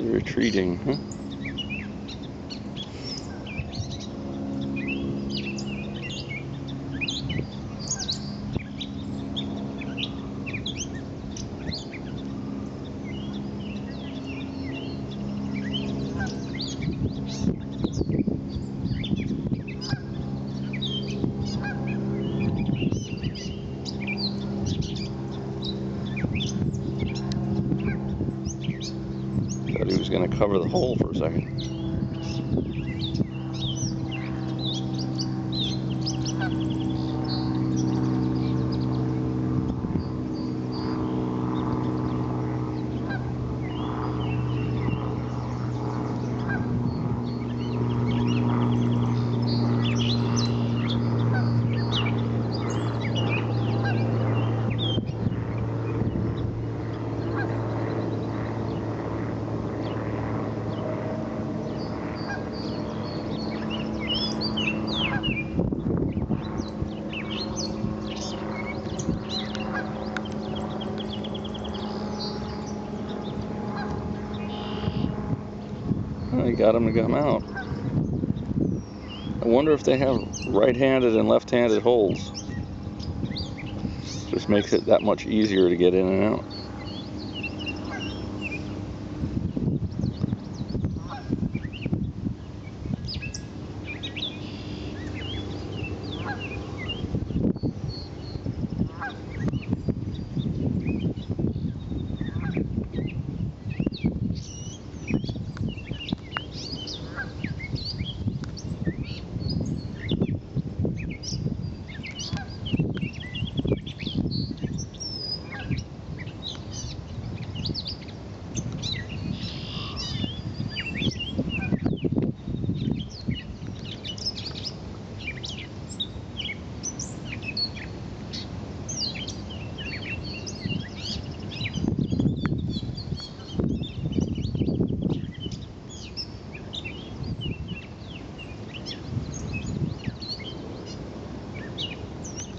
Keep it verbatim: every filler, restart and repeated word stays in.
Retreating, huh? Thought he was going to cover the hole for a second. I got him to come out. I wonder if they have right-handed and left-handed holes. Just makes it that much easier to get in and out.